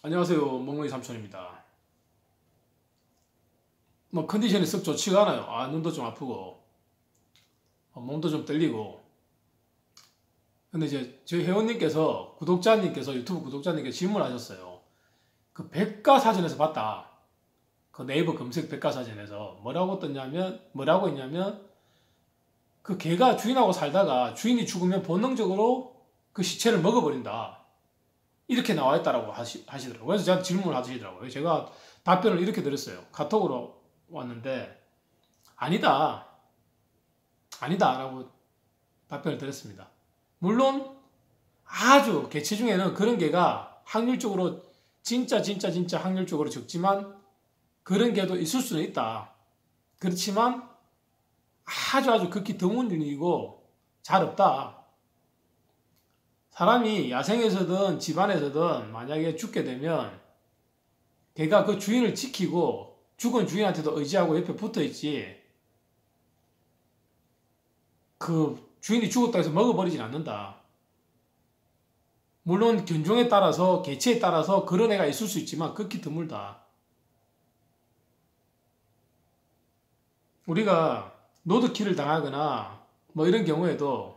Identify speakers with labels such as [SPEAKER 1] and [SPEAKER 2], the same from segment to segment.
[SPEAKER 1] 안녕하세요. 멍멍이 삼촌입니다. 컨디션이 썩 좋지가 않아요. 눈도 좀 아프고 몸도 좀 떨리고. 근데 이제 저희 회원님께서 유튜브 구독자님께서 질문하셨어요. 그 백과사전에서 봤다. 그 네이버 검색 백과사전에서 뭐라고 했냐면 그 개가 주인하고 살다가 주인이 죽으면 본능적으로 그 시체를 먹어버린다. 이렇게 나와 있다라고 하시더라고요. 그래서 저한테 질문을 하시더라고요. 제가 답변을 이렇게 드렸어요. 카톡으로 왔는데 아니다 라고 답변을 드렸습니다. 물론 아주 개체 중에는 그런 개가 확률적으로 진짜 확률적으로 적지만 그런 개도 있을 수는 있다. 그렇지만 아주 극히 드문 일이고 잘 없다. 사람이 야생에서든 집안에서든 만약에 죽게 되면 걔가 그 주인을 지키고 죽은 주인한테도 의지하고 옆에 붙어있지 그 주인이 죽었다 해서 먹어버리진 않는다. 물론 견종에 따라서 개체에 따라서 그런 애가 있을 수 있지만 극히 드물다. 우리가 노드킬을 당하거나 뭐 이런 경우에도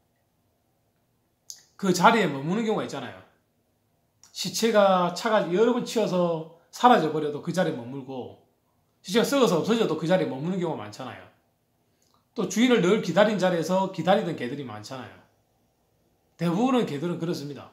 [SPEAKER 1] 그 자리에 머무는 경우가 있잖아요. 시체가 차가 여러 번 치여서 사라져버려도 그 자리에 머물고 시체가 썩어서 없어져도 그 자리에 머무는 경우가 많잖아요. 또 주인을 늘 기다린 자리에서 기다리던 개들이 많잖아요. 대부분의 개들은 그렇습니다.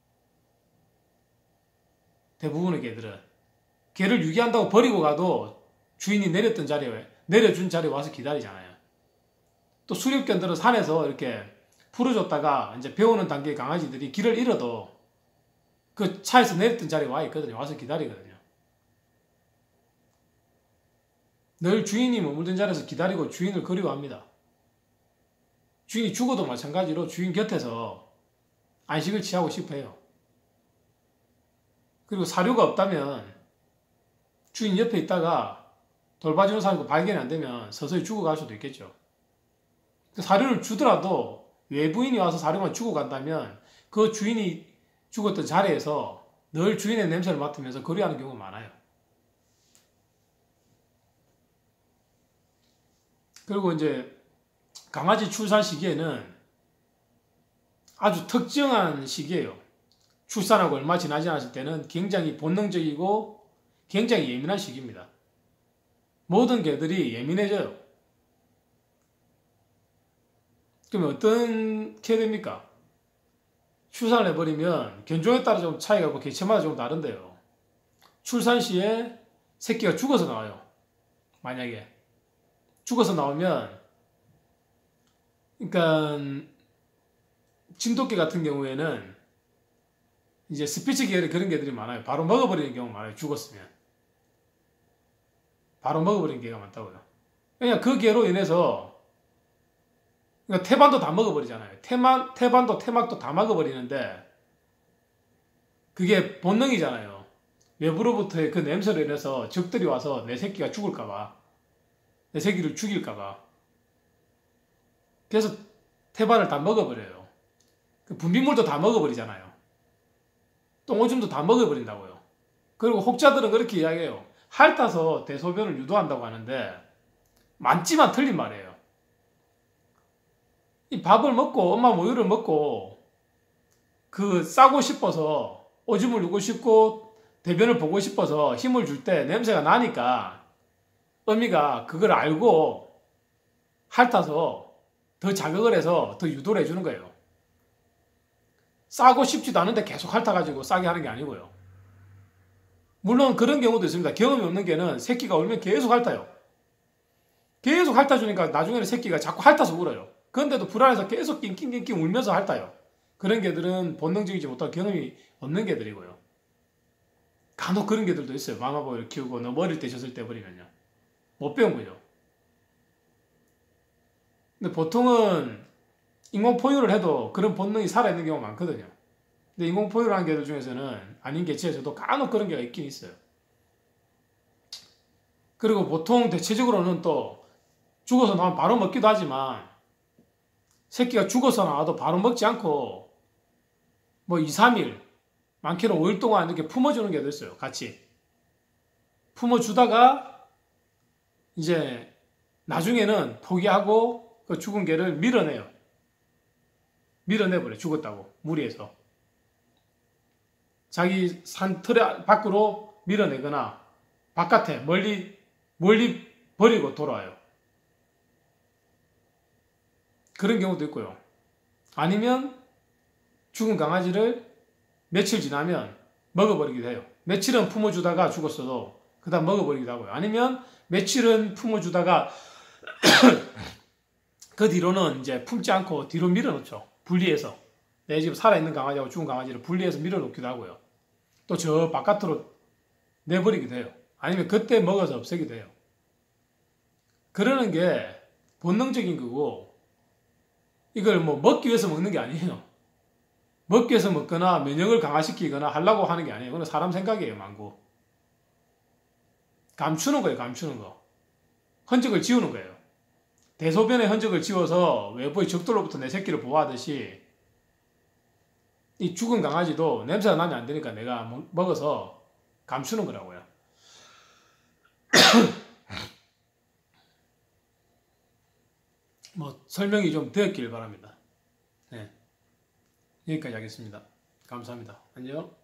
[SPEAKER 1] 대부분의 개들은 개를 유기한다고 버리고 가도 주인이 내려준 자리에 와서 기다리잖아요. 또 수렵견들은 산에서 이렇게 풀어줬다가 이제 배우는 단계의 강아지들이 길을 잃어도 그 차에서 내렸던 자리에 와 있거든요. 와서 기다리거든요. 늘 주인이 머물던 자리에서 기다리고 주인을 그리워합니다. 주인이 죽어도 마찬가지로 주인 곁에서 안식을 취하고 싶어 해요. 그리고 사료가 없다면 주인 옆에 있다가 돌봐주는 사람이 발견이 안 되면 서서히 죽어갈 수도 있겠죠. 사료를 주더라도 외부인이 와서 사료만 주고 간다면 그 주인이 죽었던 자리에서 늘 주인의 냄새를 맡으면서 그리워하는 경우가 많아요. 그리고 이제 강아지 출산 시기에는 아주 특정한 시기예요. 출산하고 얼마 지나지 않았을 때는 굉장히 본능적이고 굉장히 예민한 시기입니다. 모든 개들이 예민해져요. 그러면 어떻게 됩니까? 출산을 해버리면 견종에 따라 좀 차이가 있고 개체마다 좀 다른데요. 출산 시에 새끼가 죽어서 나와요. 만약에 죽어서 나오면 그러니까 진돗개 같은 경우에는 이제 스피츠 계열의 그런 개들이 많아요. 바로 먹어버리는 경우가 많아요. 죽었으면 바로 먹어버리는 개가 많다고요. 그냥 그 개로 인해서 그러니까 태반도 다 먹어버리잖아요. 태반도 태막도 다 먹어버리는데 그게 본능이잖아요. 외부로부터의 그 냄새로 인해서 적들이 와서 내 새끼가 죽을까봐, 내 새끼를 죽일까봐. 그래서 태반을 다 먹어버려요. 분비물도 다 먹어버리잖아요. 똥오줌도 다 먹어버린다고요. 그리고 혹자들은 그렇게 이야기해요. 핥아서 대소변을 유도한다고 하는데 많지만 틀린 말이에요. 이 밥을 먹고 엄마 모유를 먹고 그 싸고 싶어서 오줌을 누고 싶고 대변을 보고 싶어서 힘을 줄 때 냄새가 나니까 어미가 그걸 알고 핥아서 더 자극을 해서 더 유도를 해주는 거예요. 싸고 싶지도 않은데 계속 핥아가지고 싸게 하는 게 아니고요. 물론 그런 경우도 있습니다. 경험이 없는 개는 새끼가 울면 계속 핥아요. 계속 핥아주니까 나중에는 새끼가 자꾸 핥아서 울어요. 그런데도 불안해서 계속 낑낑낑낑 울면서 핥아요. 그런 개들은 본능적이지 못한 경험이 없는 개들이고요. 간혹 그런 개들도 있어요. 마마보이를 키우고 너무 어릴 때 젖을 떼버리면요. 못 배운 거죠. 근데 보통은 인공포유를 해도 그런 본능이 살아있는 경우가 많거든요. 근데 인공포유를 하는 개들 중에서는 아닌 개체에서도 간혹 그런 개가 있긴 있어요. 그리고 보통 대체적으로는 또 죽어서 나오면 바로 먹기도 하지만 새끼가 죽어서 나와도 바로 먹지 않고 뭐 2, 3일 많게는 5일 동안 이렇게 품어주는 게 됐어요. 같이 품어주다가 이제 나중에는 포기하고 그 죽은 개를 밀어내요. 밀어내버려. 죽었다고 무리해서 자기 산 틀 밖으로 밀어내거나 바깥에 멀리 버리고 돌아와요. 그런 경우도 있고요. 아니면 죽은 강아지를 며칠 지나면 먹어버리기도 해요. 며칠은 품어주다가 죽었어도 그 다음 먹어버리기도 하고요. 아니면 며칠은 품어주다가 그 뒤로는 이제 품지 않고 뒤로 밀어놓죠. 분리해서. 내 집 살아있는 강아지하고 죽은 강아지를 분리해서 밀어놓기도 하고요. 또 저 바깥으로 내버리기도 해요. 아니면 그때 먹어서 없애기도 해요. 그러는 게 본능적인 거고, 이걸 뭐 먹기 위해서 먹는 게 아니에요. 먹기 위해서 먹거나 면역을 강화시키거나 하려고 하는 게 아니에요. 그건 사람 생각이에요, 망고. 감추는 거예요, 감추는 거. 흔적을 지우는 거예요. 대소변의 흔적을 지워서 외부의 적들로부터 내 새끼를 보호하듯이 이 죽은 강아지도 냄새가 나면 안 되니까 내가 먹어서 감추는 거라고요. 뭐 설명이 좀 되었길 바랍니다. 네. 여기까지 하겠습니다. 감사합니다. 안녕.